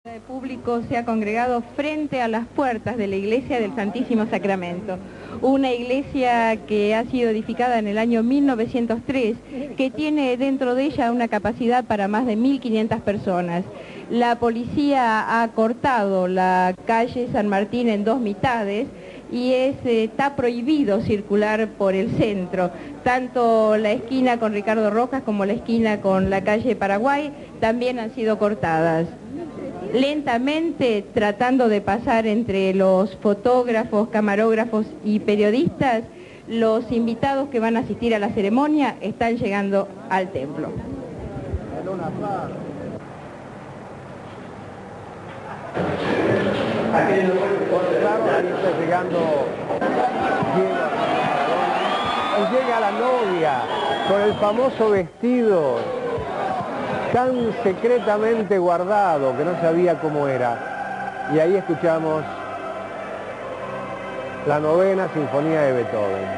El público se ha congregado frente a las puertas de la iglesia del Santísimo Sacramento, una iglesia que ha sido edificada en el año 1903, que tiene dentro de ella una capacidad para más de 1.500 personas. La policía ha cortado la calle San Martín en dos mitades y está prohibido circular por el centro. Tanto la esquina con Ricardo Rojas como la esquina con la calle Paraguay también han sido cortadas. Lentamente, tratando de pasar entre los fotógrafos, camarógrafos y periodistas, los invitados que van a asistir a la ceremonia están llegando al templo. Ahí está llegando y llega la novia con el famoso vestido tan secretamente guardado que no sabía cómo era. Y ahí escuchamos la novena sinfonía de Beethoven.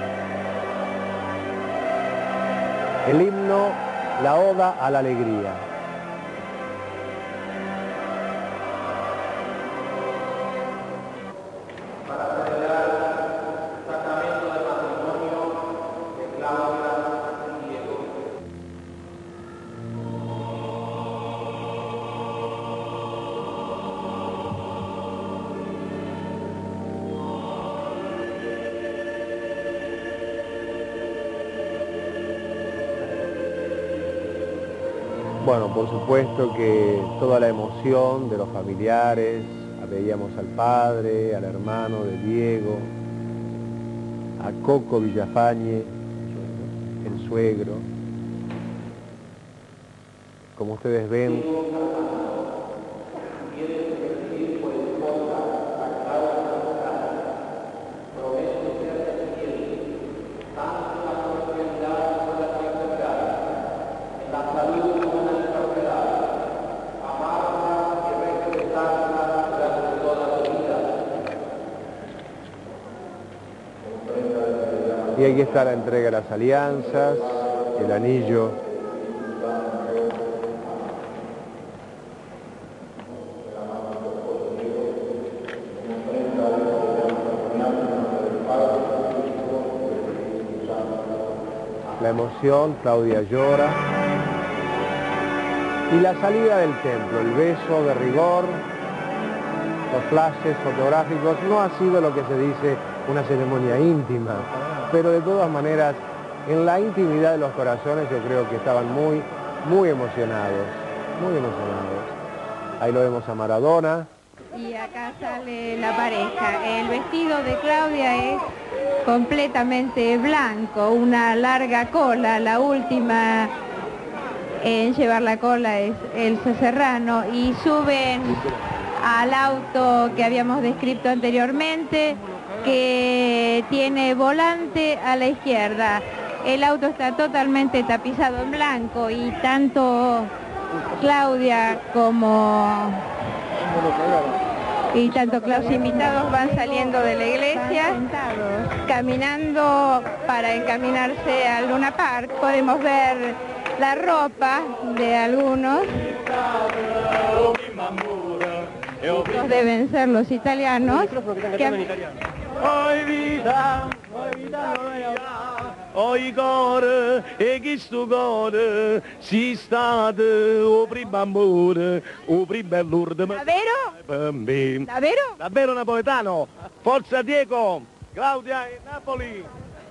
El himno, la oda a la alegría. Bueno, por supuesto que toda la emoción de los familiares, veíamos al padre, al hermano de Diego, a Coco Villafañe, el suegro. Como ustedes ven, y aquí está la entrega de las alianzas, el anillo. La emoción, Claudia llora. Y la salida del templo, el beso de rigor, los flashes fotográficos. No ha sido lo que se dice una ceremonia íntima, pero de todas maneras, en la intimidad de los corazones yo creo que estaban muy emocionados, muy emocionados. Ahí lo vemos a Maradona. Y acá sale la pareja. El vestido de Claudia es completamente blanco, una larga cola, la última en llevar la cola es Elsa Serrano, y suben al auto que habíamos descrito anteriormente, que tiene volante a la izquierda. El auto está totalmente tapizado en blanco y tanto Claudia como los invitados van saliendo de la iglesia, caminando para encaminarse al Luna Park. Podemos ver la ropa de algunos. Estos deben ser los italianos. Oi vita, oi cuore, e questo cuore si state o primo amore, o primo Lourdes. ¿Davvero? ¿Davvero? Davvero napoletano. Forza Diego, Claudia e Napoli.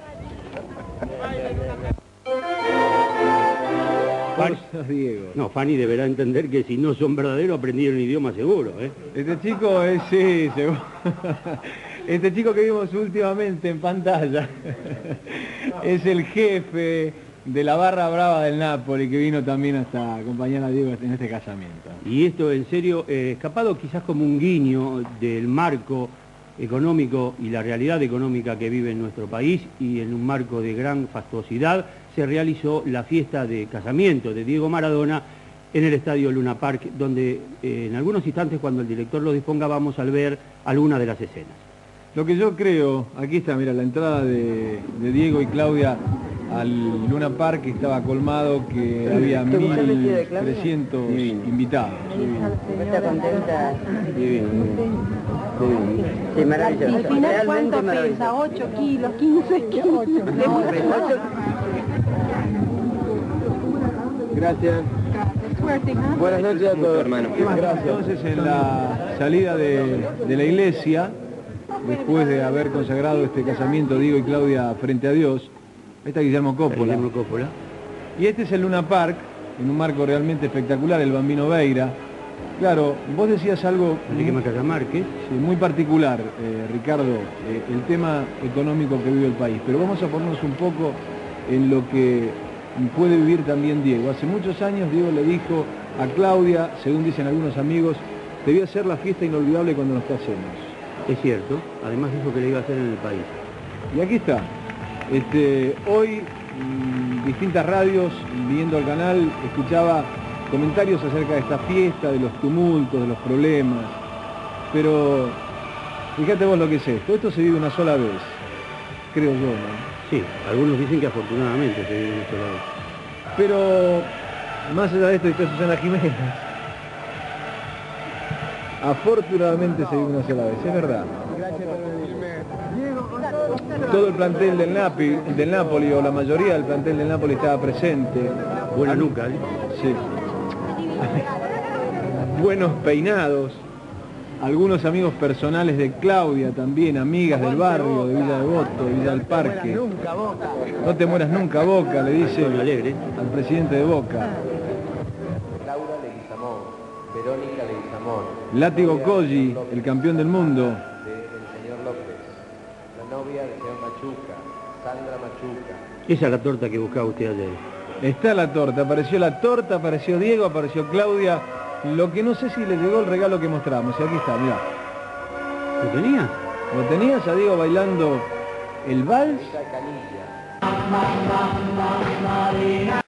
Diego. No, Fanny deberá entender que si no son verdaderos aprendieron idioma seguro, ¿eh? Este chico es, sí, seguro. Este chico que vimos últimamente en pantalla es el jefe de la barra brava del Napoli, que vino también hasta acompañar a Diego en este casamiento. Y esto, en serio, escapado quizás como un guiño del marco económico y la realidad económica que vive en nuestro país, y en un marco de gran fastuosidad, se realizó la fiesta de casamiento de Diego Maradona en el estadio Luna Park, donde en algunos instantes, cuando el director lo disponga, vamos a ver algunas de las escenas. Lo que yo creo, aquí está, mira, la entrada de Diego y Claudia al Luna Park, que estaba colmado, que había 1.300 invitados. ¿Está contenta? Divino. Sí, maravilloso. Al final, Realmente ¿cuánto maravilloso. pesa? 8 kilos, 15 kilos. Gracias. Suerte, ¿no? Buenas noches a todos. hermano. Gracias. Entonces, en la salida de la iglesia, después de haber consagrado este casamiento Diego y Claudia frente a Dios, ahí está Guillermo Coppola. Guillermo Coppola. Y este es el Luna Park, en un marco realmente espectacular, el Bambino Veira. Claro, vos decías algo Enrique Macaya Márquez. sí, muy particular, Ricardo, el tema económico que vive el país. Pero vamos a ponernos un poco en lo que puede vivir también Diego. Hace muchos años Diego le dijo a Claudia, según dicen algunos amigos, te voy a hacer la fiesta inolvidable cuando nos casemos. Es cierto, además dijo que le iba a hacer en el país. Y aquí está. Hoy distintas radios, viendo el canal, escuchaba comentarios acerca de esta fiesta, de los tumultos, de los problemas. Pero fíjate vos lo que es esto. Esto se vive una sola vez, creo yo, ¿no? Sí, algunos dicen que afortunadamente se vive una sola vez. Pero más allá de esto, está Susana Jiménez. Afortunadamente se vive una sola vez, es verdad. Todo el plantel del Napoli, o la mayoría del plantel del Napoli estaba presente. Buena nuca, ¿eh? Sí. Buenos peinados. Algunos amigos personales de Claudia también, amigas del barrio, de Villa Devoto, de Villa del Parque. No te mueras nunca, Boca, le dice Antonio Alegre. al presidente de Boca. Laura Leguizamón, Verónica Leguizamón, Látigo Colli, el campeón del mundo. del señor López, la novia del señor Machuca, Sandra Machuca. Esa es la torta que buscaba usted ayer. Está la torta, apareció Diego, apareció Claudia. Lo que no sé si le llegó el regalo que mostramos. Y aquí está, mirá. ¿Lo tenía? ¿Lo tenías a Diego bailando el vals? Canilla.